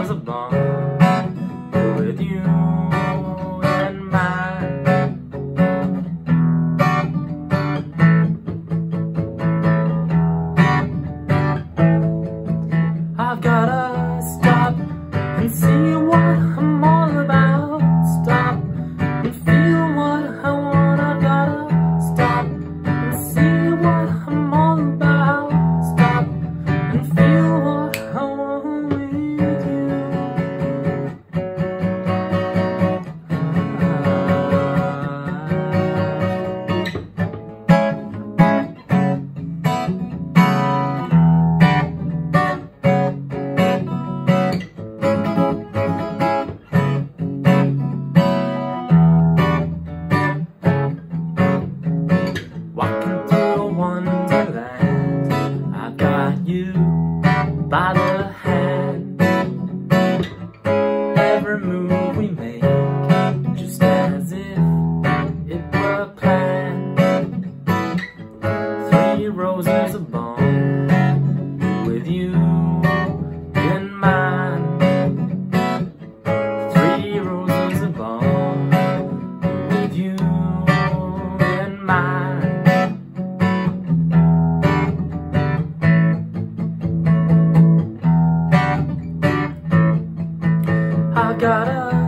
there's a bond with you and mine. I've gotta stop and see what I'm all about. Stop and feel what I want. I've gotta stop and see what I'm all about. Stop and feel what I want with you. Walking through a wonderland, I've got you by the hand. Every move we make, just as if it were planned. 3 roses of bond with you in mind. 3 roses of bond with you in mind. I gotta